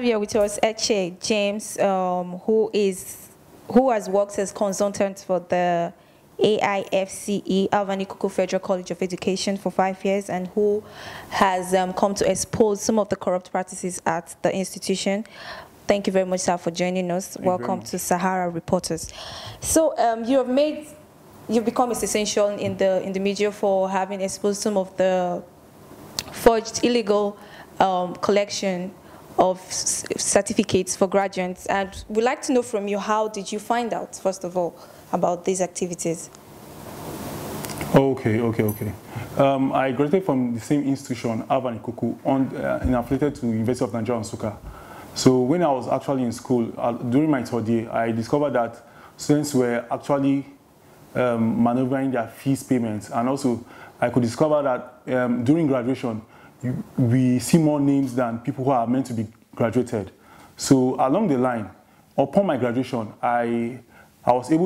have here with us Eche James, who has worked as consultant for the AIFCE, Alvan Ikoku Federal College of Education, for 5 years, and who has come to expose some of the corrupt practices at the institution. Thank you very much, sir, for joining us. Welcome to Sahara Reporters. So you've become essential in the media for having exposed some of the forged illegal collection of certificates for graduates, and we'd like to know from you, how did you find out, first of all, about these activities? Okay. I graduated from the same institution, Alvan Ikoku, and affiliated to University of Nigeria, Nsukka. So when I was actually in school, during my third year, I discovered that students were actually maneuvering their fees payments, and also I could discover that during graduation, we see more names than people who are meant to be graduated. So along the line, upon my graduation, I was able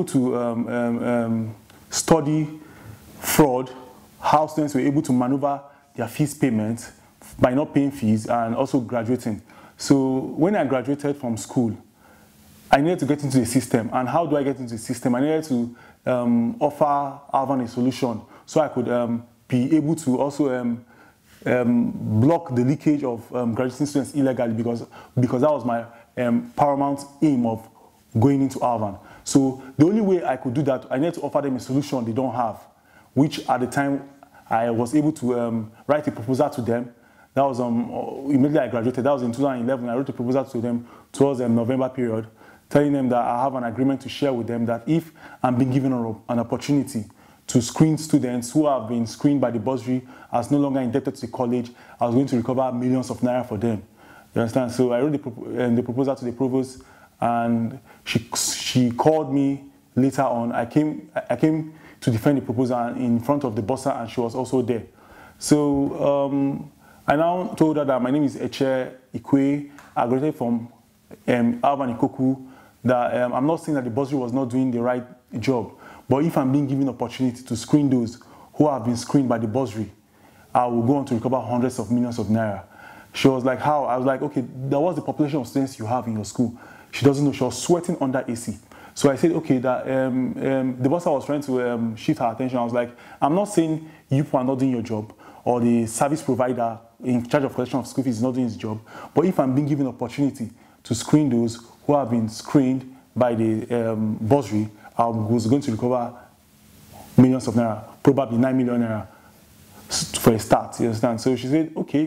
to study fraud, how students were able to maneuver their fees payments by not paying fees and also graduating. So when I graduated from school, I needed to get into the system. And how do I get into the system? I needed to offer Alvan a solution so I could be able to also block the leakage of graduating students illegally, because that was my paramount aim of going into Alvan. So the only way I could do that, I needed to offer them a solution they don't have, which at the time I was able to write a proposal to them. That was immediately I graduated. That was in 2011. I wrote a proposal to them towards the November period, telling them that I have an agreement to share with them that if I'm being given an opportunity to screen students who have been screened by the bursary as no longer indebted to the college, I was going to recover millions of naira for them. You understand? So I wrote the proposal to the provost, and she called me later on. I came to defend the proposal in front of the bursar, and she was also there. So I now told her that my name is Eche Ikwe. I graduated from Alvan Ikoku, that I'm not saying that the bursary was not doing the right job, but if I'm being given opportunity to screen those who have been screened by the bursary, I will go on to recover hundreds of millions of naira. She was like, how? I was like, okay, that was the population of students you have in your school. She doesn't know. She was sweating under AC. So I said, okay, that the bursar was trying to shift her attention. I was like, I'm not saying you are not doing your job, or the service provider in charge of collection of school fees is not doing his job, but if I'm being given opportunity to screen those who have been screened by the bursary, I was going to recover millions of naira, probably 9 million naira for a start. You understand? So she said, okay.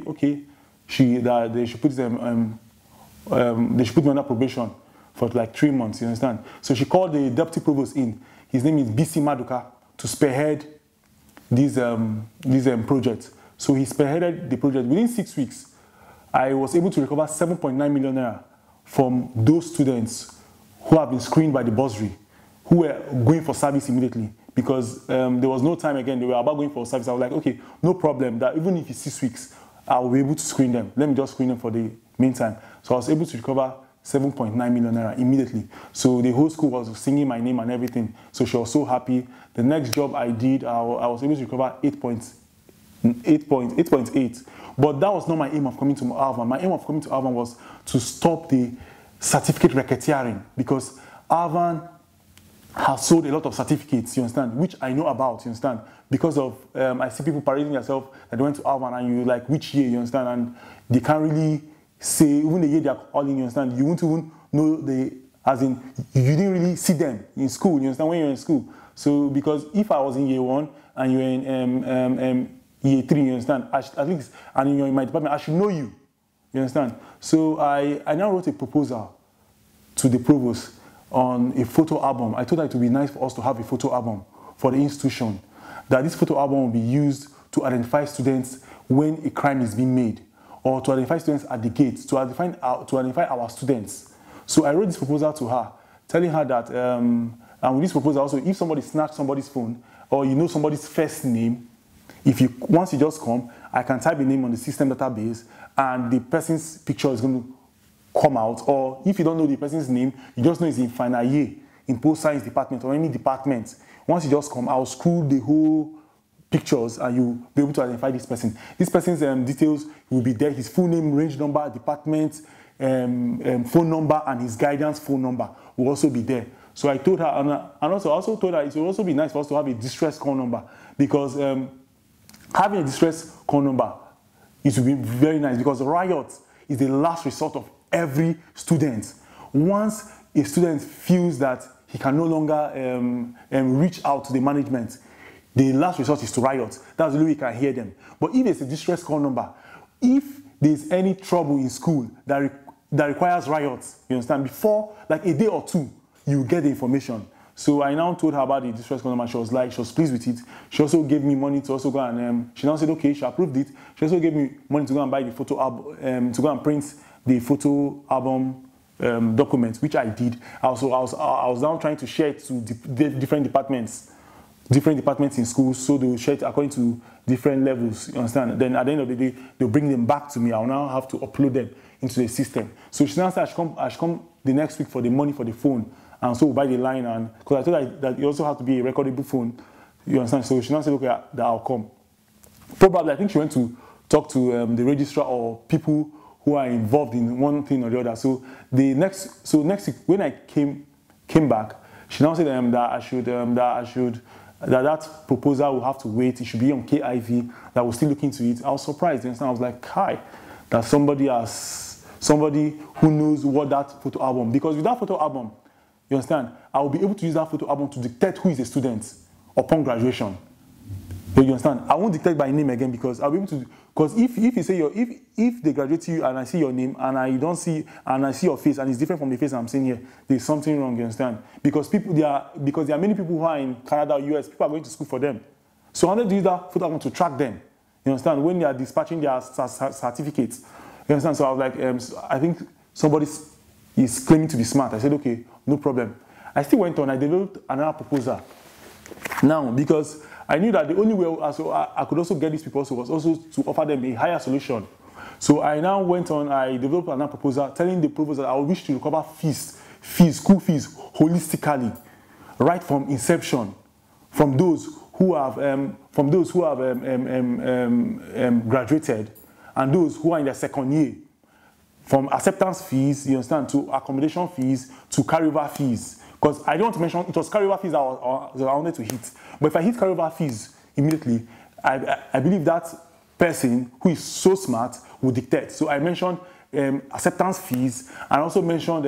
They should put them, they should put me under probation for like 3 months. You understand? So she called the deputy provost in. His name is BC Maduka, to spearhead these projects. So he spearheaded the project. Within 6 weeks, I was able to recover 7.9 million naira from those students who have been screened by the bursary, who were going for service immediately, because there was no time again. They were about going for service. I was like, okay, no problem. That even if it's 6 weeks, I will be able to screen them. Let me just screen them for the meantime. So I was able to recover 7.9 million naira immediately. So the whole school was singing my name and everything. So she was so happy. The next job I did, I was able to recover 8.8. But that was not my aim of coming to Alvan. My aim of coming to Alvan was to stop the certificate racketeering, because Alvan has sold a lot of certificates, you understand, which I know about, you understand, because of, I see people parading themselves that they went to Alvan, and you like, which year, you understand, and they can't really say, even the year they are calling, you understand, you won't even know as in, you didn't really see them in school, you understand, when you're in school. So, because if I was in year 1 and you're in year 3, you understand, at least, and you're in my department, I should know you, you understand. So I now wrote a proposal to the provost on a photo album. I thought that it would be nice for us to have a photo album for the institution, that this photo album will be used to identify students when a crime is being made, or to identify students at the gate, to identify our students. So I wrote this proposal to her, telling her that, and with this proposal also, if somebody snatched somebody's phone, or you know somebody's first name, once you just come, I can type the name on the system database, and the person's picture is going to come out. Or if you don't know the person's name, you just know it's in final year in post-science department or any department. Once you just come, I'll scroll the whole pictures, and you'll be able to identify this person. This person's details will be there: his full name, range number, department, phone number and his guidance phone number will also be there. So I told her, and I also told her it would also be nice for us to have a distress call number, because having a distress call number, it would be very nice, because riot is the last resort of every student. Once a student feels that he can no longer reach out to the management, the last resort is to riot. That's the way we can hear them. But if there's a distress call number, if there's any trouble in school that requires riots, you understand, before like a day or two, you get the information. So I now told her about the distress call number. She was pleased with it. She also gave me money to also go and, she now said, okay, she approved it. She also gave me money to go and buy the photo album, to go and print the photo album documents, which I did. I was now trying to share it to different departments in school, so they will share it according to different levels, you understand? Then at the end of the day, they'll bring them back to me. I'll now have to upload them into the system. So she now said I should come the next week for the money for the phone, and so we'll buy the line, and because I told her that you also have to be a recordable phone, you understand? So she now said, okay, that I'll come. Probably, I think she went to talk to the registrar or people who are involved in one thing or the other. So next week when I came back, she now said that proposal will have to wait. It should be on KIV. That we'll still look into it. I was surprised. You understand? I was like, hi, that somebody who knows what that photo album. Because with that photo album, you understand, I will be able to use that photo album to dictate who is a student upon graduation. You understand? I won't dictate by name again, because I'll be able to. Because if you say if they graduate to you and I see your name and I don't see and I see your face and it's different from the face I'm seeing here, there's something wrong. You understand? Because there are many people who are in Canada or US. People are going to school for them. So I want to use that photo album to track them. You understand? When they are dispatching their certificates. You understand? So I was like, I think somebody is claiming to be smart. I said, okay, no problem. I still went on. I developed another proposal. Now, because I knew that the only way I could also get these people was also to offer them a higher solution. So I now went on, I developed another proposal, telling the proposal I wish to recover school fees holistically, right from inception, from those who have graduated and those who are in their second year, from acceptance fees, you understand, to accommodation fees, to carryover fees. Because I don't want to mention, it was carryover fees that I wanted to hit. But if I hit carryover fees immediately, I believe that person who is so smart will dictate. So I mentioned acceptance fees, and also mentioned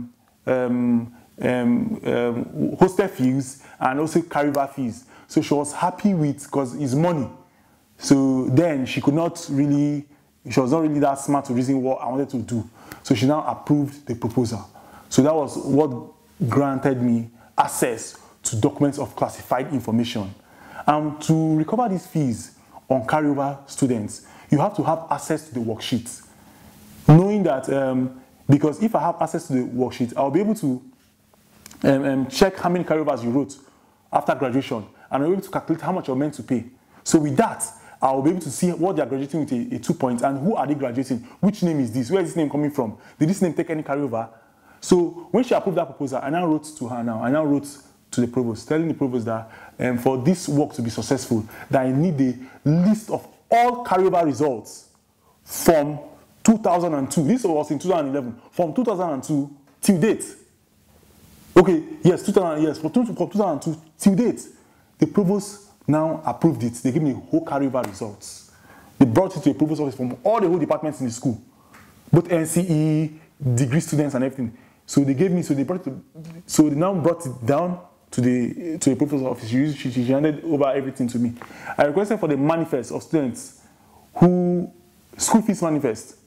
hostel fees, and also carryover fees. So she was happy with, because it's money. So then she was not really that smart to reason what I wanted to do. So she now approved the proposal. So that was what granted me access to documents of classified information. To recover these fees on carryover students, you have to have access to the worksheets. Knowing that, because if I have access to the worksheet, I'll be able to check how many carryovers you wrote after graduation, and I'll be able to calculate how much you're meant to pay. So with that, I'll be able to see what they're graduating with a 2 points, and who are they graduating? Which name is this? Where is this name coming from? Did this name take any carryover? So when she approved that proposal, I now wrote to her I now wrote to the provost, telling the provost that for this work to be successful, that I need a list of all carryover results from 2002. This was in 2011. From 2002 till date. Okay, yes, from 2002 till date. The provost now approved it. They gave me whole carryover results. They brought it to the provost office from all the whole departments in the school, both NCE, degree students, and everything. So they gave me, so they now brought it down to the provost office. She handed over everything to me. I requested for the manifest of students who school fees manifest.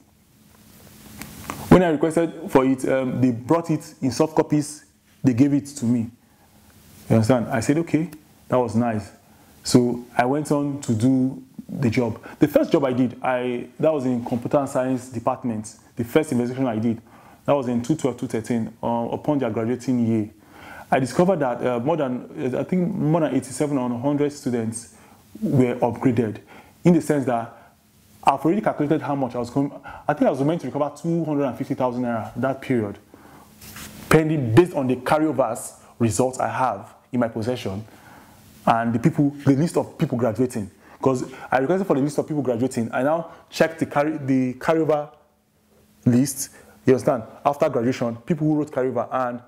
When I requested for it, they brought it in soft copies. They gave it to me. You understand? I said, okay, that was nice. So I went on to do the job. The first job I did, that was in computer science department. The first investigation I did, that was in 2012-2013, upon their graduating year. I discovered that more than 87 or 100 students were upgraded, in the sense that I've already calculated how much I was going. I think I was meant to recover 250,000 naira that period, pending based on the carryovers results I have in my possession, and the list of people graduating. Because I requested for the list of people graduating, I now checked the carryover list. You understand? After graduation, people who wrote carryover and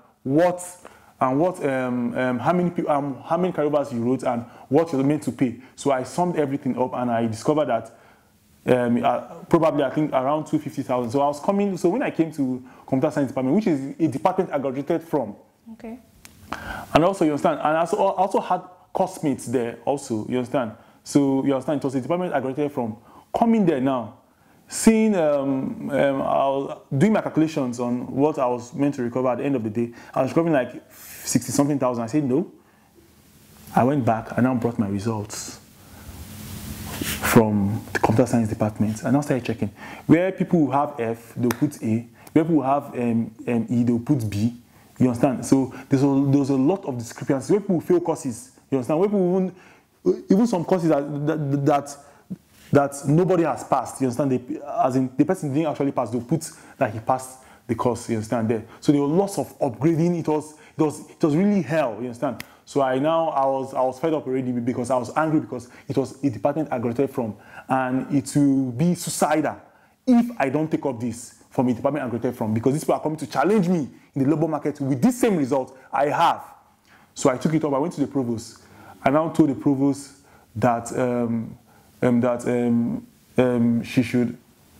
how many carryovers you wrote and what you're meant to pay. So I summed everything up and I discovered that probably I think around 250,000. So I was coming. So when I came to computer science department, which is a department I graduated from, okay, and also you understand, and I also had course mates there also. You understand? So you understand, it was a department I graduated from. Coming there now, seeing I was doing my calculations on what I was meant to recover at the end of the day. I was recovering like 60-something thousand. I said no. I went back and now brought my results from the computer science department and now started checking. Where people who have F, they'll put A. Where people who have E, they'll put B. You understand? So there's a lot of discrepancies. Where people fail courses, you understand? Where people even some courses that nobody has passed, you understand? As in the person didn't actually pass, they'll put that he passed the course, you understand there. So there were lots of upgrading. It was really hell, you understand? So I was fed up already because I was angry because it was a department I graduated from, and it will be suicidal if I don't take up this from a department I graduated from, because these people are coming to challenge me in the labor market with this same result I have. So I took it up. I went to the provost. I now told the provost that she should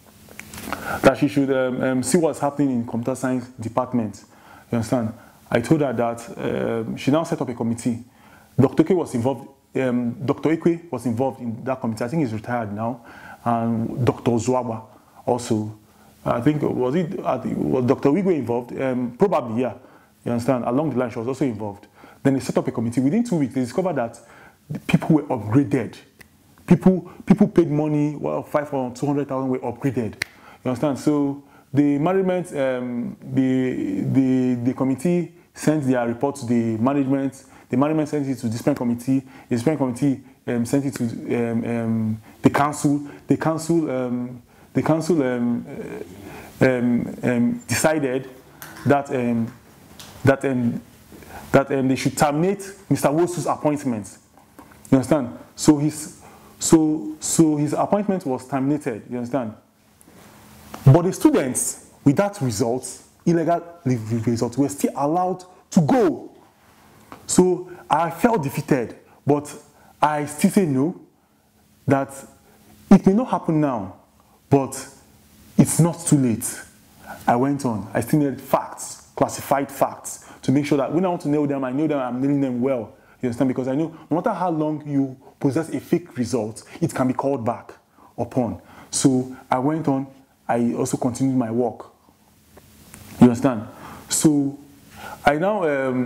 see what's happening in computer science department. You understand? I told her that she now set up a committee. Dr. Ekwe was involved. Dr. Ekwe was involved in that committee. I think he's retired now. And Dr. Zwaba also. I think was Dr. Wigwe involved? Probably, yeah. You understand? Along the line, she was also involved. Then they set up a committee. Within 2 weeks, they discovered that the people were upgraded. People paid money. Well, 500,000 or 200,000 were upgraded. You understand? So the management, the committee sent their report to the management. The management sent it to the discipline committee. The discipline committee sent it to the council. The council decided that they should terminate Mr. Wosu's appointment. You understand? So his appointment was terminated. You understand? But the students with that result, illegal result, were still allowed to go. So I felt defeated, but I still say no, that it may not happen now, but it's not too late. I went on. I still needed facts, classified facts, to make sure that when I want to nail them, I'm nailing them well. You understand? Because I know no matter how long you possess a fake result, it can be called back upon. So I went on. I also continued my work. You understand? So I now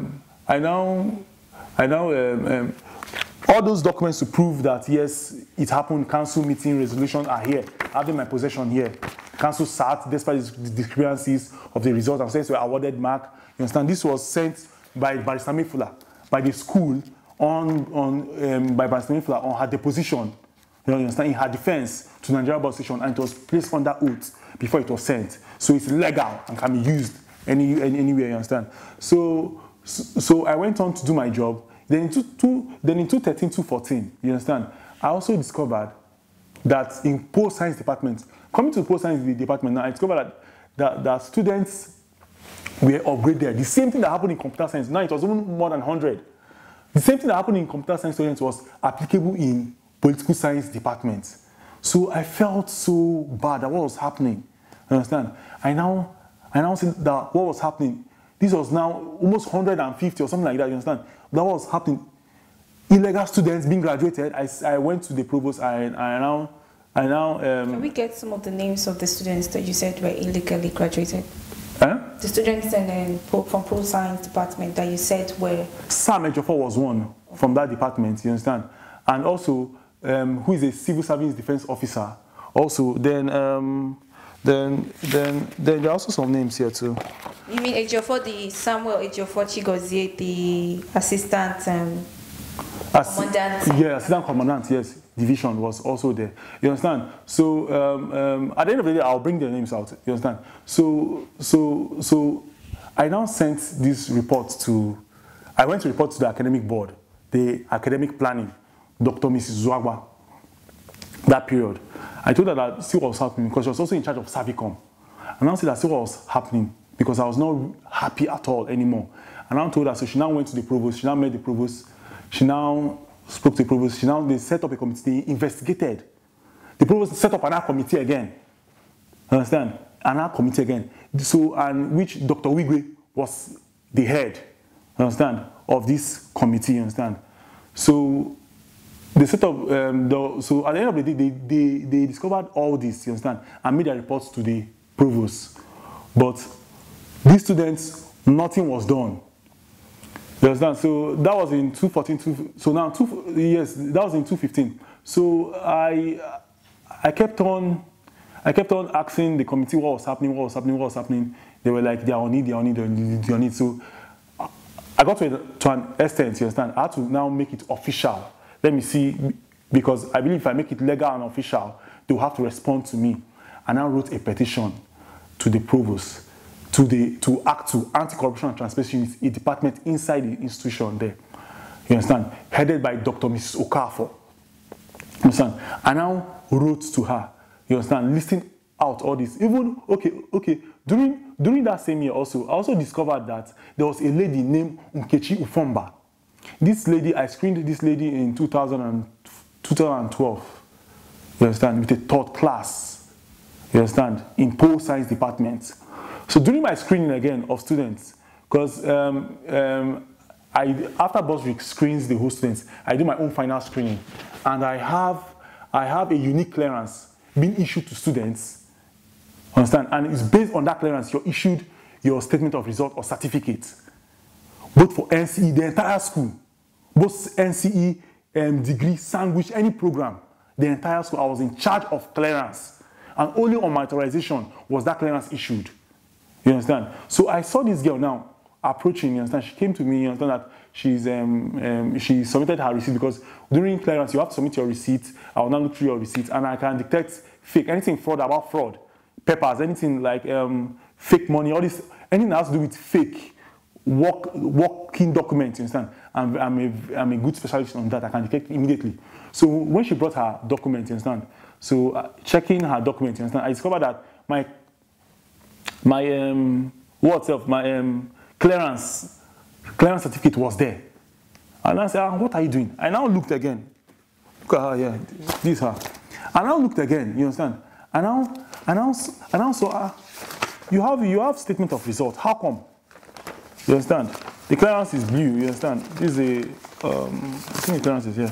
all those documents to prove that yes, it happened. Council meeting resolutions are here. I have in my possession here. Council sat despite the discrepancies of the results and says were awarded mark. You understand? This was sent by Barrister Mifula, by the school by Barrister Mifula on her deposition. You understand? In her defense to Nigeria Bar Station, and it was placed under oath before it was sent. So it's legal and can be used anywhere. You understand? So I went on to do my job. Then in 2013, 2014, you understand? I also discovered that in post-science department, coming to the post-science department now, I discovered that students were upgraded. The same thing that happened in computer science, now it was even more than 100. The same thing that happened in computer science students was applicable in political science department. So I felt so bad at what was happening. You understand? I now see that what was happening, this was now almost 150 or something like that, you understand? That was happening. Illegal students being graduated. I went to the provost. Can we get some of the names of the students that you said were illegally graduated? The students from Pro Science department that you said were... Sam Ejiofor was one from that department, you understand? And also, who is a civil service defense officer. Also, then there are also some names here too. You mean Ejiofor, Samuel Ejiofor Chigozie, the assistant commandant? Yeah, assistant commandant, yes. Division was also there. You understand? So at the end of the day, I'll bring their names out. You understand? So I now sent this report I went to report to the academic board, the academic planning, Dr. Mrs. Zwagba, that period. I told her that see what was happening because she was also in charge of Savicom. And now see that what was happening because I was not happy at all anymore. And I told her, so she now went to the provost, she now met the provost, she now spoke to the provost, they set up a committee, they investigated. The provost set up another committee again. Understand? Another committee again. So, and which Dr. Wigwe was the head, understand, of this committee, you understand? So they set up, so at the end of the day, they discovered all this, you understand, and made their reports to the provost. But these students, nothing was done. You understand? So that was in 2014, so now, yes, that was in 2015. So I kept on asking the committee what was happening. They were like, they are on it. So I got to an extent, you understand, I had to now make it official. Let me see, because I believe if I make it legal and official, they will have to respond to me. And I wrote a petition to the provost to act to anti-corruption and transparency unit, a department inside the institution there. You understand? Headed by Dr. Mrs. Okafor. You understand? I now wrote to her. You understand? Listing out all this. Even okay. During that same year also, I also discovered that there was a lady named Nkechi Ufomba. This lady, I screened this lady in 2012. You understand? With a third class. You understand? In pole science department. So during my screening again of students, because after Bosrick screens the whole students, I do my own final screening, and I have a unique clearance being issued to students. Understand? And it's based on that clearance you're issued your statement of result or certificate, both for NCE, the entire school, both NCE, degree, sandwich, any program, the entire school. I was in charge of clearance, and only on my authorization was that clearance issued. You understand? So I saw this girl now approaching, you understand? She came to me, you understand that she submitted her receipt, because during clearance you have to submit your receipt. I will now look through your receipt and I can detect fake, anything about fraud, papers, anything like fake money, all this, anything that has to do with fake working documents, you understand? I'm a good specialist on that. I can detect immediately. So when she brought her document, you understand? So checking her document, you understand? I discovered that my clearance certificate was there. And I said, what are you doing? I now looked again. Look at her, yeah, this is her. I now looked again, you understand? I now saw, you have statement of result. How come? You understand? The clearance is blue, you understand? This is I think the clearance is here.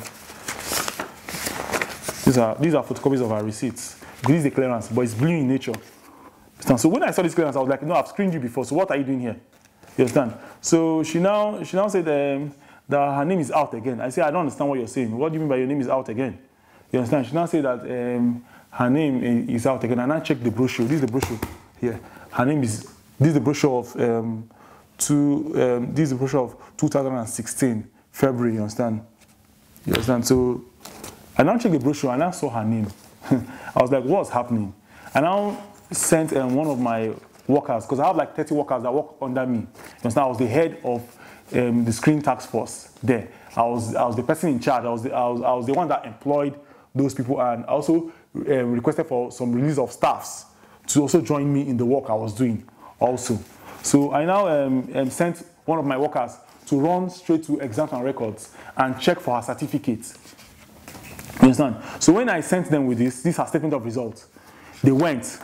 These are photocopies of our receipts. This is the clearance, but it's blue in nature. So when I saw this clearance, I was like, no, I've screened you before, so what are you doing here? You understand? So she now said that her name is out again. I said, I don't understand what you're saying. What do you mean by your name is out again? You understand? She now said that her name is out again. And I checked the brochure. This is the brochure here. Her name is, this is the brochure of this is the brochure of 2016, February, you understand? You understand? So I now checked the brochure and I saw her name. I was like, what's happening? And now sent one of my workers, because I have like 30 workers that work under me. You understand? I was the head of the screen task force there. I was the person in charge. I was the one that employed those people, and I also requested for some release of staffs to also join me in the work I was doing also. So I now sent one of my workers to run straight to exams and records and check for her certificates. You understand? So when I sent them with this is her statement of results. They went,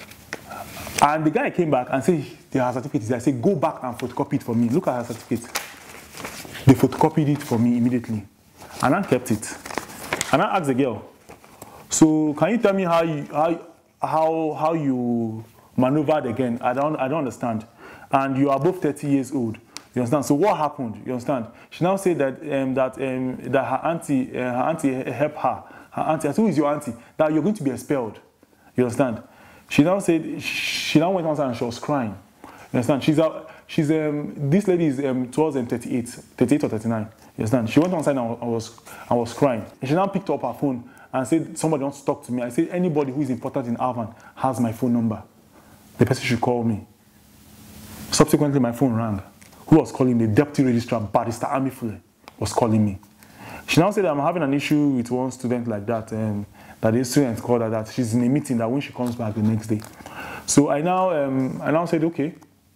and the guy came back and said, her certificate is there. I said, go back and photocopy it for me. Look at her certificate. They photocopied it for me immediately. And I kept it. And I asked the girl, so can you tell me how you maneuvered again? I don't understand. And you are both 30 years old. You understand? So what happened? You understand? She now said that that her auntie helped her. Her auntie, I said, who is your auntie? That you're going to be expelled. You understand? She now said, she now went outside and she was crying. You understand? This lady is towards 38 or 39. You understand? She went outside and was crying. And she now picked up her phone and said, somebody wants to talk to me. I said, anybody who is important in Alvan has my phone number. The person should call me. Subsequently, my phone rang. Who was calling? The deputy registrar, Barrister Amifule, was calling me. She now said, I'm having an issue with one student like that, that the student called her that she's in a meeting, that when she comes back the next day. So I now said, okay.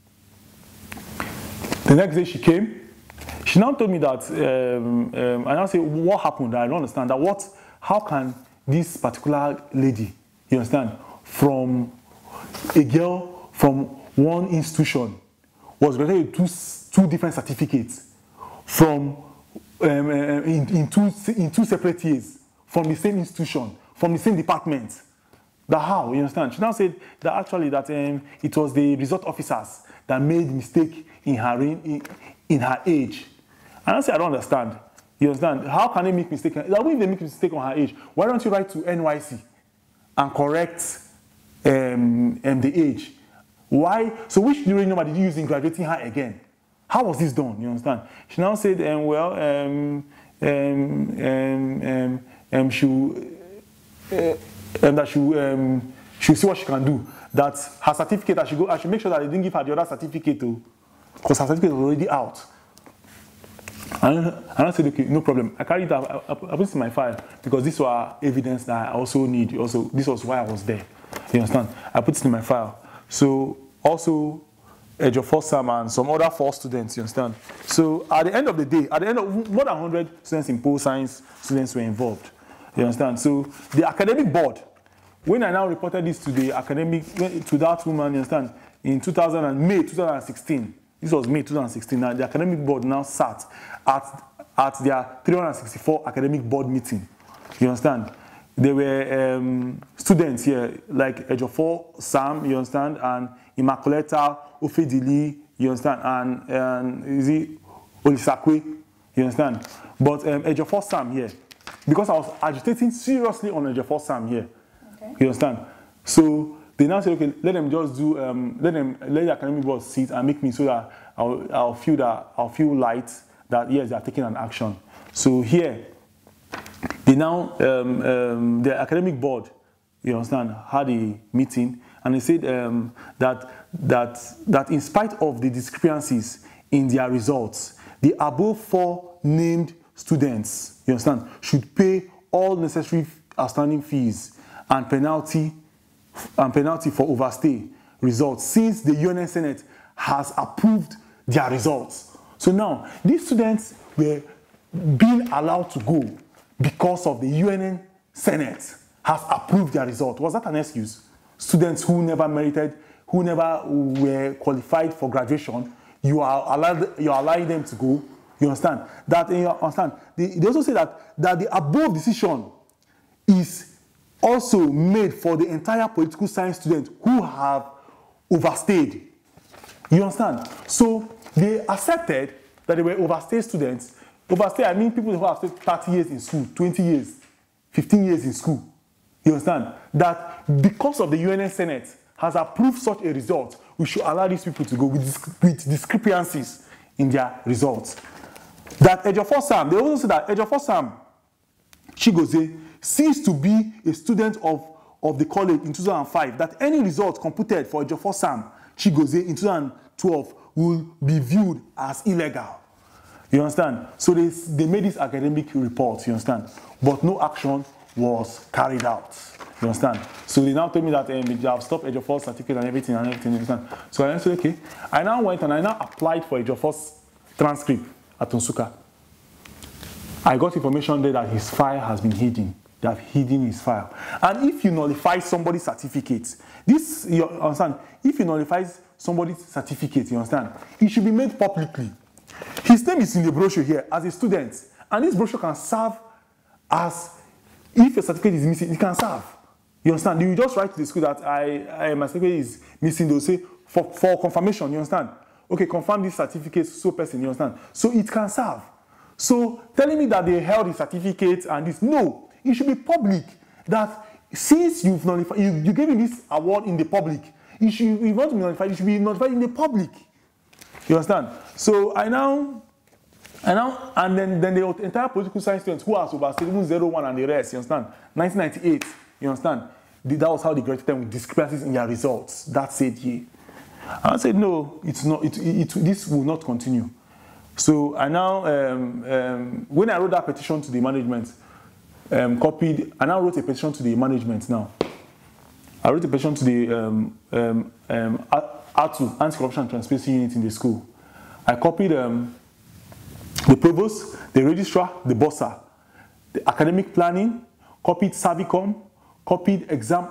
The next day she came. She now told me that, I now said, what happened? I don't understand. How can this particular lady, you understand, from a girl from one institution was graduated with two different certificates from in two separate years from the same institution, from the same department? That how, you understand? She now said that actually that it was the result officers that made mistake in her age. And I said, I don't understand. You understand? How can they make mistake? If they make mistake on her age, why don't you write to NYC and correct the age? Why? So which during number did you use in graduating her again? How was this done? You understand? She now said, she'll see what she can do. That her certificate, I should make sure that they didn't give her the other certificate too, because her certificate was already out. And I said, okay, no problem. I carried it up, I put it in my file because this was evidence that I also need. Also, this was why I was there. You understand? I put it in my file. So also, Ejiofor Sam and some other 4 students. You understand? So at the end of the day, at the end of more than 100 students in pole science, students were involved. You understand? So the academic board, when I now reported this to the academic, to that woman, you understand, in May 2016. This was May 2016. Now the academic board now sat at their 364 academic board meeting. You understand? There were students here like Ejiofor Sam, you understand, and Immaculata Ofedili, you understand, and is it Olisakwe, you understand? But Ejiofor Sam here, because I was agitating seriously on Ejiofor Sam here, okay. You understand? So they now say, okay, let them just do, let the academic board sit and make me so that I'll feel light that yes, they are taking an action. So here, they now the academic board, you understand, had a meeting and they said that in spite of the discrepancies in their results, the above 4 named students, you understand, should pay all necessary outstanding fees and penalty for overstay results since the UNN Senate has approved their results. So now, these students were being allowed to go because of the UNN Senate has approved their result. Was that an excuse? Students who never merited, who never were qualified for graduation, you're allowing them to go. You understand? You understand? They also say that the above decision is also made for the entire political science students who have overstayed. You understand? So they accepted that they were overstayed students. Overstay, I mean people who have stayed 30 years in school, 20 years, 15 years in school. You understand? That because of the UNN Senate has approved such a result, we should allow these people to go with discrepancies in their results. That Ejiofor Sam, they also say that Ejiofor Sam Chigozie ceased to be a student of the college in 2005, that any result computed for Ejiofor Sam Chigozie in 2012 will be viewed as illegal. You understand? So they made this academic report, you understand? But no action was carried out. You understand? So they now told me that they have stopped Ejiofor's certificate and everything, you understand? So I said, okay. I now went and I now applied for Ejiofor's transcript at Nsukka. I got information there that his file has been hidden. They have hidden his file. And if you nullify somebody's certificate, this, you understand? If you nullify somebody's certificate, you understand? It should be made publicly. His name is in the brochure here as a student. And this brochure can serve as, if a certificate is missing, it can serve. You understand? You just write to the school that my certificate is missing. They'll say, for confirmation, you understand? Okay, confirm this certificate, so person, you understand? So it can serve. So telling me that they held the certificate and this, no. It should be public. That since you've nullified, you gave him this award in the public, if you want to be notified, it should be notified in the public. You understand? So and then the entire political science students who are overstayed, even 01 and the rest, you understand? 1998, you understand? That was how they graduated them with discrepancies in their results. That said, yeah. I said, no, it's not. This will not continue. So I now, when I wrote that petition to the management, I now wrote a petition to the management now. I wrote a petition to the ATU, Anti-Corruption and Transparency Unit in the school. I copied the provost, the registrar, the bursar, the academic planning, copied Savicom, copied exam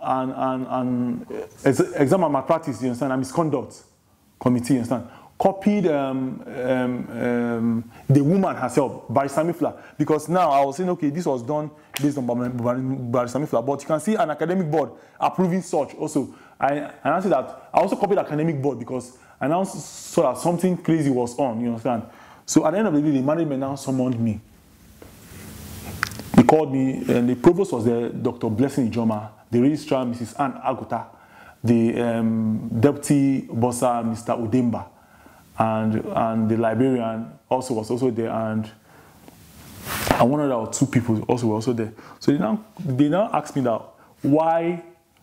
exam and malpractice, you understand, and misconduct committee, you understand. Copied the woman herself, Barrister Mifla, because now I was saying, okay, this was done based on Barrister Mifla, but you can see an academic board approving such also. I answered that. I also copied the academic board because I now saw that something crazy was on, you understand. So at the end of the day, the management now summoned me. They called me, and the provost was there, Dr. Blessing Ijoma, the registrar, Mrs. Ann Aguta, the deputy bursar, Mr. Udemba, and the librarian also was also there, and one other or two people also were also there. So they now asked me that why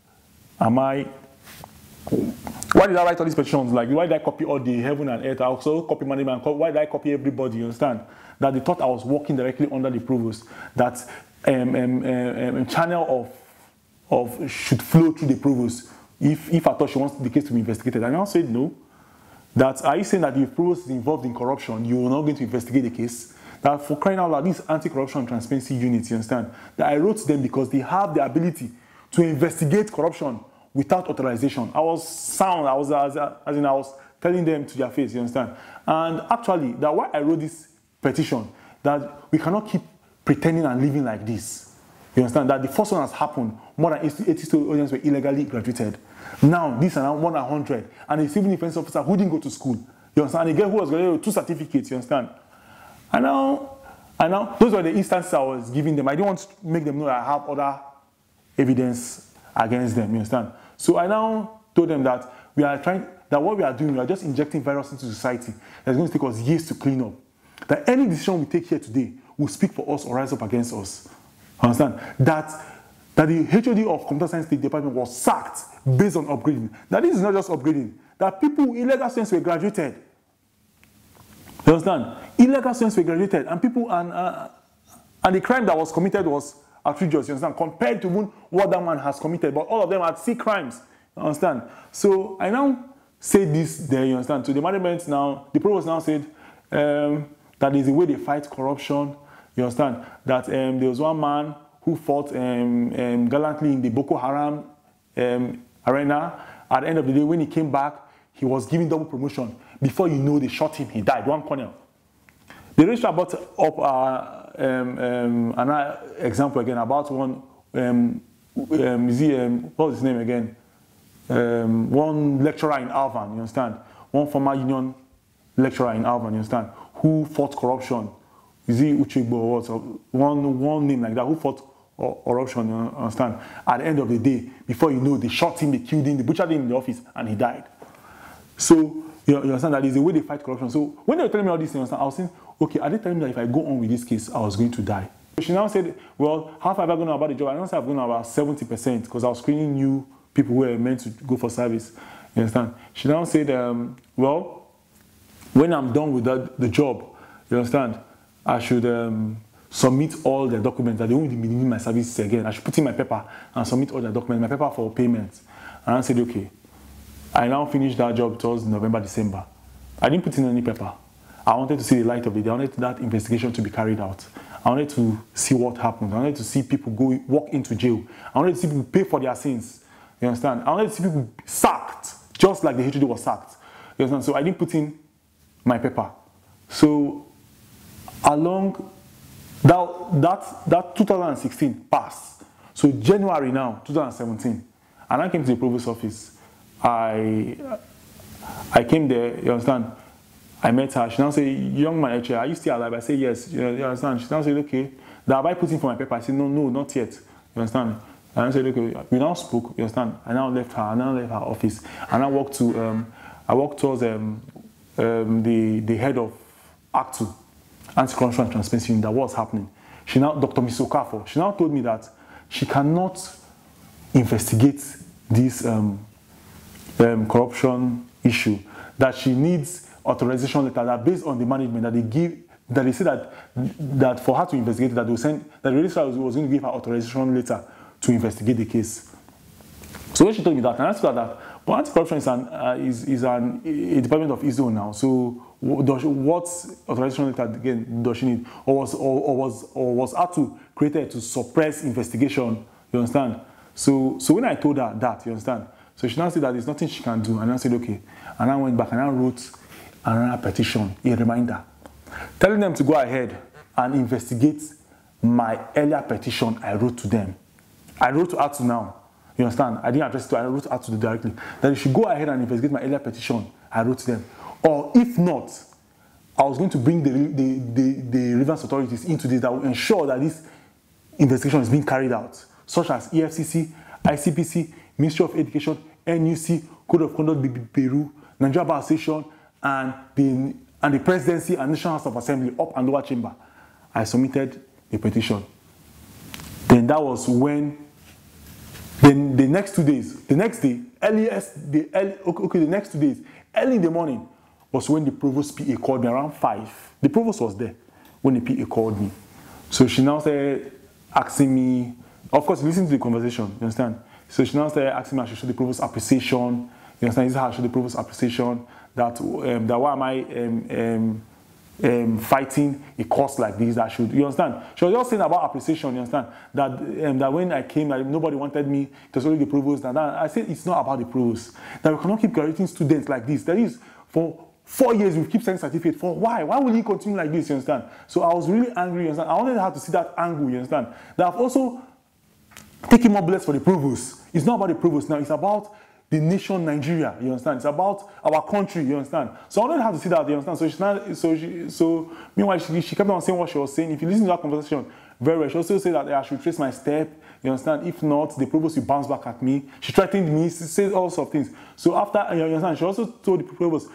did I write all these petitions? Like, why did I copy all the heaven and earth? I also copy management. Why did I copy everybody? You understand? That they thought I was working directly under the provost. That channel of should flow through the provost if I thought she wants the case to be investigated. And I said no. That are you saying that if provost is involved in corruption, you are not going to investigate the case? That for crying out loud, this Anti-Corruption and Transparency Unit, you understand? That I wrote to them because they have the ability to investigate corruption without authorization. I was sound. I was telling them to their face, you understand? And actually, that why I wrote this petition, that we cannot keep pretending and living like this. You understand? That the first one has happened, more than 80 students were illegally graduated. Now, these are now 100, and a civil defense officer who didn't go to school. You understand? And a girl who was graduated with 2 certificates, you understand? And now, those were the instances I was giving them. I didn't want to make them know that I have other evidence against them, you understand? So I now told them that what we are doing, we are just injecting virus into society. That's going to take us years to clean up. That any decision we take here today will speak for us or rise up against us. Understand? That the HOD of Computer Science State Department was sacked based on upgrading. That this is not just upgrading. That people, illegal students were graduated. You understand? Illegal students were graduated, and people and the crime that was committed was outrageous, you understand, compared to what that man has committed. But all of them had 6 crimes, you understand. So I now say this there, you understand. So the management now, the provost now said that is the way they fight corruption, you understand. That there was one man who fought gallantly in the Boko Haram arena. At the end of the day, when he came back, he was given double promotion. Before you know, they shot him, he died, one colonel. The registrar brought up another example again about one, what was his name again? One lecturer in Alvan, you understand? One former union lecturer in Alvan, you understand? Who fought corruption. Is he Uchigbo or what? One name like that, who fought corruption, you understand? At the end of the day, before you know, they shot him, they killed him, they butchered him in the office, and he died. So, you understand that is the way they fight corruption. So, when they were telling me all these things, I was saying, okay, are they telling me that if I go on with this case, I was going to die? She now said, well, how far have I gone about the job? I don't say I've gone about 70% because I was screening new people who were meant to go for service. You understand? She now said, well, when I'm done with the job, you understand, I should submit all the documents that they won't be needing my services again. I should put in my paper and submit all the documents, my paper for payment. And I said, okay. I now finished that job towards November, December. I didn't put in any paper. I wanted to see the light of the day. I wanted that investigation to be carried out. I wanted to see what happened. I wanted to see people walk into jail. I wanted to see people pay for their sins. You understand? I wanted to see people sacked, just like the HOD was sacked. You understand? So I didn't put in my paper. So along that 2016 passed. So January now, 2017, and I came to the provost office. I came there, you understand? I met her. She now said, young man, actually, are you still alive? I said, yes. You understand? She now said, okay. That have I put in for my paper? I said, no, not yet. You understand? And I said, okay. We now spoke. You understand? I now left her. I now left her office. And I walked towards the head of ACTU, Anti-Corruption and Transparency Unit, that was happening. She now, Dr. Misokafo, she now told me that she cannot investigate this corruption issue, that she needs authorization letter that based on the management that they give, that they say that for her to investigate, that they will send, that the registrar was going to give her authorization letter to investigate the case. So when she told me that, and I told her that, but anti-corruption is a department of its own now. So what authorization letter again does she need, or was ATU created to suppress investigation? You understand? So when I told her that, you understand? So she now said that there's nothing she can do, and I said okay. And I went back and I wrote another petition, a reminder, telling them to go ahead and investigate my earlier petition I wrote to them. I wrote to ATU now. You understand? I didn't address it to her, I wrote to ATU directly. That they should go ahead and investigate my earlier petition I wrote to them. Or if not, I was going to bring the relevant authorities into this that will ensure that this investigation is being carried out, such as EFCC, ICPC, Ministry of Education, NUC, Code of Conduct Peru, Nigeria Bar Association, and the Presidency and National House of Assembly, up and lower chamber. I submitted a petition. Then that was when, then the next 2 days, the next day, early in the morning was when the provost PA called me around 5. The provost was there when the PA called me. So she now started asking me, of course, listen to the conversation, you understand? So she now started asking me I should show the provost appreciation, you understand? This is how I show the provost appreciation, that why am I fighting a cause like this, that should, you understand? She was just saying about appreciation, you understand? That when I came, that nobody wanted me, it was only the provost. And I said it's not about the provost. That we cannot keep graduating students like this. That is, for 4 years we keep sending certificate. For why? Why will he continue like this, you understand? So I was really angry, you understand? I wanted her to see that angle, you understand? That I've also taken more bullets for the provost. It's not about the provost now, it's about the nation Nigeria, you understand? It's about our country, you understand? So I wanted her to see that, you understand? So meanwhile, she kept on saying what she was saying. If you listen to that conversation very well, she also said that I should trace my step, you understand? If not, the provost will bounce back at me. She threatened me, she said all sorts of things. So after, you understand, she also told the provost,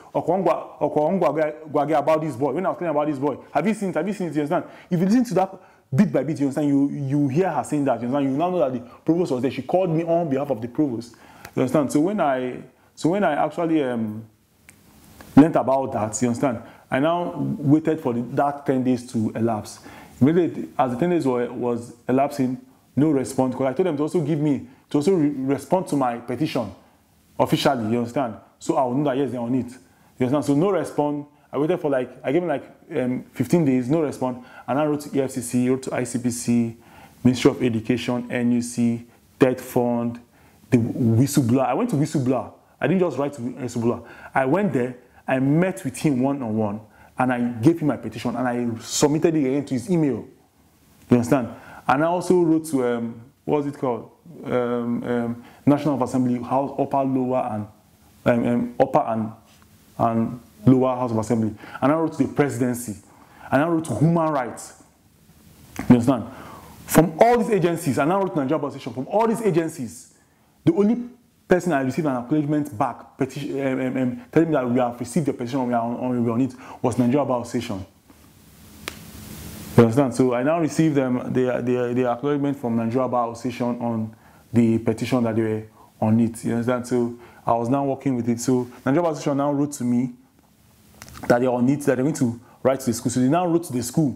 about this boy. When I was telling about this boy, have you seen it? Have you seen it? You understand? If you listen to that bit by bit, you understand, you hear her saying that, you understand? You now know that the provost was there. She called me on behalf of the provost. You understand? So when I actually learned about that, you understand, I now waited for that 10 days to elapse. Immediately, as the 10 days was elapsing, no response. Because I told them to also respond to my petition officially. You understand? So I will know that yes, they're on it. You understand? So no response. I waited for I gave them 15 days, no response, and I wrote to EFCC, wrote to ICPC, Ministry of Education, NUC, Debt Fund, the whistleblower. I went to whistleblower. I didn't just write to whistleblower. I went there, I met with him one-on-one, and I gave him my petition, and I submitted it again to his email. You understand? And I also wrote to, what was it called? National Assembly, House, Upper, Lower, and Upper and Lower House of Assembly. And I wrote to the Presidency. And I wrote to Human Rights. You understand? From all these agencies, and I wrote to Nigeria Bar Association, from all these agencies, the only person I received an acknowledgement back, telling me that we have received the petition and we are on it, was Nigeria Bar Association. You understand? So I now received the acknowledgement from Nigeria Bar Association on the petition that they were on it. You understand? So I was now working with it. So Nigeria Bar Association now wrote to me that they're on it, that they're going to write to the school. So they now wrote to the school,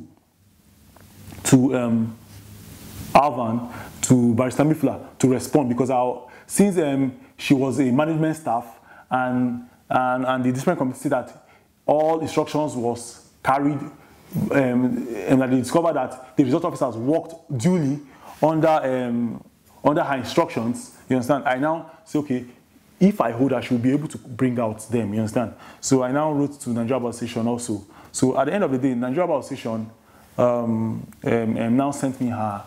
to Alvan, to Barrister Mifla, to respond, because since she was a management staff and the disciplinary committee said that all instructions was carried, and that they discovered that the result officers worked duly under her instructions. You understand? I now say, okay, if I hold her, she will be able to bring out them. You understand? So I now wrote to Nigeria Bar Association also. So at the end of the day, Nigeria Bar Association now sent me her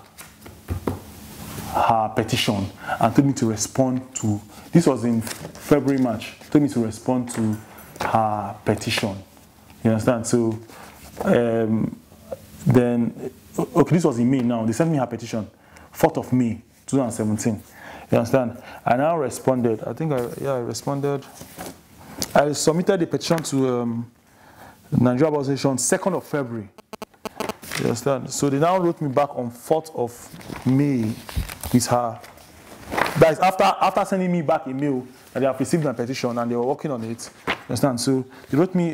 petition and told me to respond to, this was in February, March, told me to respond to her petition. You understand? So then, okay, this was in May now. They sent me her petition, 4th of May, 2017. You understand? I now responded. I think I responded. I submitted the petition to Nigeria Bar Association 2nd of February. You understand? So they now wrote me back on 4th of May with her. That is after sending me back a mail that they have received my petition and they were working on it. You understand? So they wrote me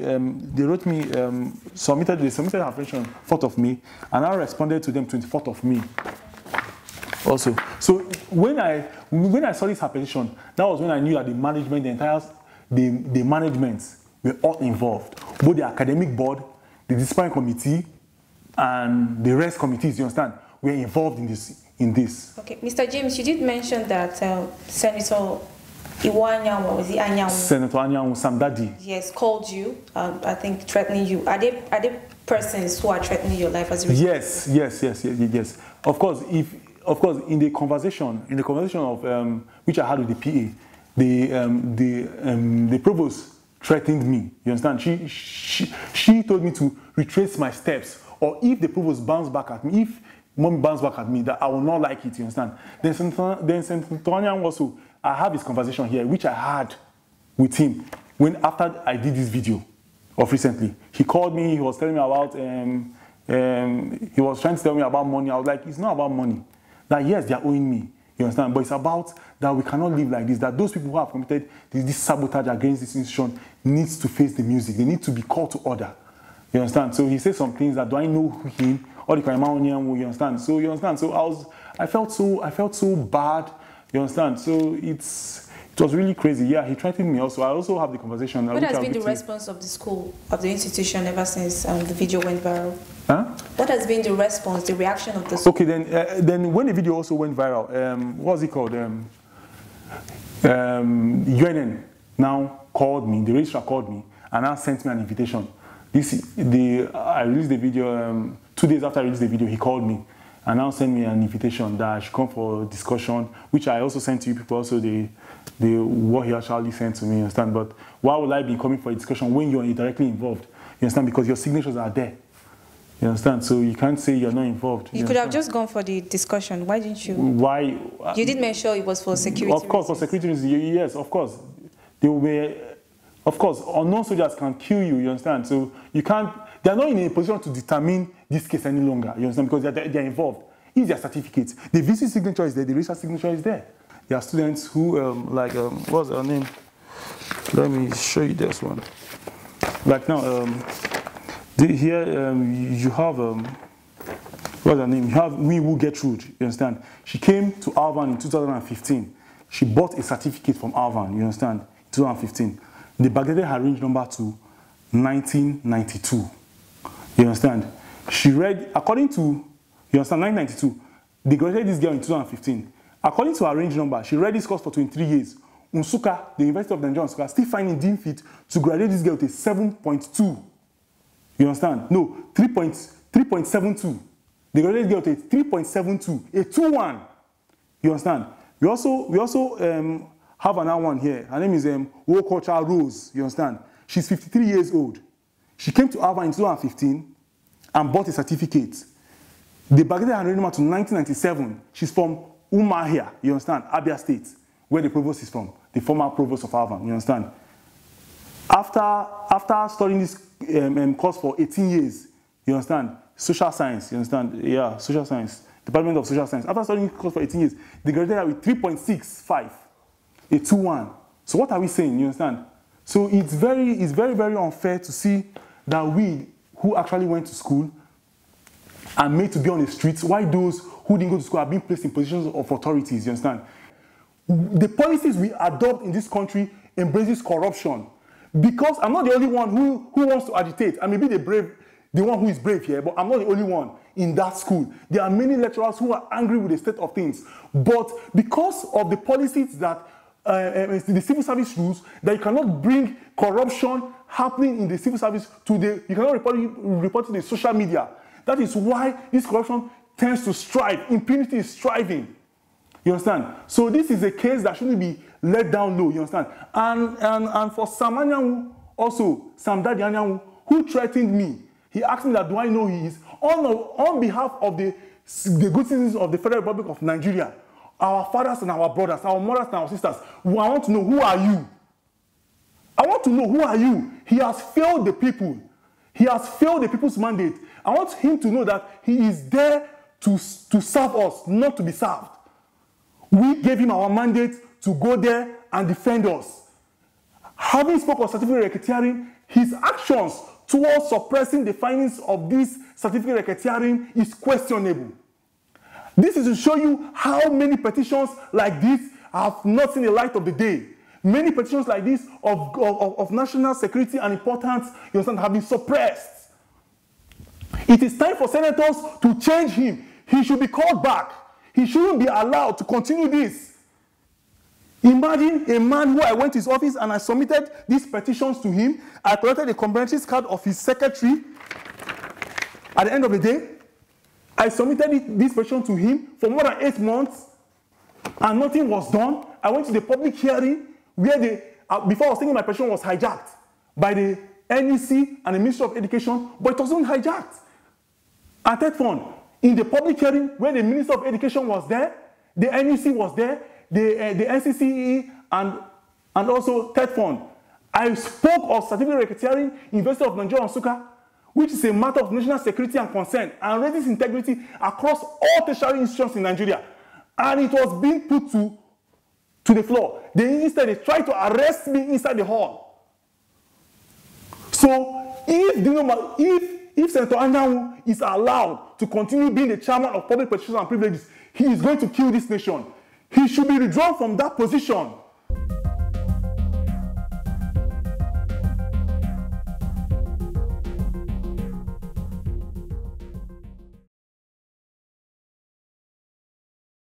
submitted her petition 4th of May, and I responded to them 24th of May. also. So when I saw this petition, that was when I knew that the management, the management were all involved. Both the academic board, the disciplinary committee, and the rest committees, you understand, were involved in this. Okay, Mr. James, you did mention that Senator Iwanyanwu, was it Anyanwu? Senator Anyanwu Samdadi. Yes, called you, I think threatening you. Are they persons who are threatening your life as a result? Yes. Of course, in the conversation of which I had with the PA, the provost threatened me. You understand? She told me to retrace my steps, or if the provost bounce back at me, if Mommy bounce back at me, that I will not like it. You understand? Then Senator Anyanwu also, I have this conversation here, which I had with him after I did this video of recently. He called me. He was telling me about he was trying to tell me about money. I was like, it's not about money. That yes, they are owing me. You understand? But it's about that we cannot live like this. That those people who have committed this sabotage against this institution needs to face the music. They need to be called to order. You understand? So he said some things that, do I know him? Or the Kaimanian, you understand? So you understand? So I felt so bad. You understand? So it was really crazy. Yeah, he threatened me also. I also have the conversation. What has been the response of the school, of the institution, ever since the video went viral? Huh? What has been the response, the reaction of the school? Okay, then when the video also went viral, what was it called? UNN now called me, the registrar called me, and now sent me an invitation. I released the video 2 days after I released the video. He called me and now sent me an invitation that I should come for discussion, which I also sent to you people. Also, what he actually sent to me. You understand? But why would I be coming for a discussion when you're directly involved? You understand? Because your signatures are there. You understand? So you can't say you're not involved. You could have just gone for the discussion. Why didn't you? Why? You did make sure it was for security reasons. Of course, for security reasons. Yes, of course. They will. Of course, unknown soldiers can kill you. You understand? So you can't. They are not in a position to determine this case any longer. You understand? Because they are involved. It's their certificates. The VC signature is there. The research signature is there. There are students who what's their name? Let me show you this one. Like now, here you have what's her name? You have Winnie Gertrude. You understand? She came to Alvan in 2015. She bought a certificate from Alvan. You understand? In 2015. They backdated her range number to 1992. You understand? She read, according to, you understand, 1992. They graduated this girl in 2015. According to her range number, she read this course for 23 years. Nsukka, the University of Nigeria, Nsukka, still finding deemed fit to graduate this girl to 7.2. You understand? No, 3.72. They graduated this girl to 3.72, a 2-1. You understand? We also have another one here. Her name is Wokocha Rose. You understand? She's 53 years old. She came to Alva in 2015 and bought a certificate. They backdated her number to 1997. She's from Umahia, you understand? Abia State, where the provost is from, the former provost of Alva, you understand? After studying this course for 18 years, you understand? Social science, you understand? Yeah, social science. Department of Social Science. After studying the course for 18 years, they graduated with 3.65, a 2-1. So what are we saying, you understand? So it's very, very unfair to see that we, who actually went to school, are made to be on the streets, why those who didn't go to school are being placed in positions of authorities, you understand? The policies we adopt in this country embraces corruption. Because I'm not the only one who wants to agitate. I may be the one who is brave here, but I'm not the only one in that school. There are many lecturers who are angry with the state of things. But because of the policies that the civil service rules, that you cannot bring corruption happening in the civil service you cannot report it to the social media. That is why this corruption tends to strive. Impunity is striving. You understand? So this is a case that shouldn't be let down low. You understand? And for Sam Anyanwu, also Samdadi Anyanwu, who threatened me, he asked me that, do I know he is? On behalf of the good citizens of the Federal Republic of Nigeria, our fathers and our brothers, our mothers and our sisters, I want to know, who are you? I want to know, who are you? He has failed the people. He has failed the people's mandate. I want him to know that he is there to serve us, not to be served. We gave him our mandate to go there and defend us. Having spoken of certificate racketeering, his actions towards suppressing the findings of this certificate racketeering is questionable. This is to show you how many petitions like this have not seen the light of the day. Many petitions like this of national security and importance, you understand, have been suppressed. It is time for senators to change him. He should be called back. He shouldn't be allowed to continue this. Imagine a man who I went to his office and I submitted these petitions to him. I collected a compliance card of his secretary. At the end of the day, I submitted this petition to him for more than 8 months and nothing was done. I went to the public hearing where before I was thinking my petition was hijacked by the NEC and the Ministry of Education, but it wasn't hijacked. And third one, in the public hearing where the Minister of Education was there, the NEC was there, the NCCE and also third fund. I spoke of certificate racketeering, University of Nigeria, Nsukka, which is a matter of national security and concern and raises integrity across all tertiary institutions in Nigeria. And it was being put to the floor. They tried to arrest me inside the hall. So if Senator Anyanwu is allowed to continue being the chairman of public petitions and privileges, he is going to kill this nation. He should be withdrawn from that position.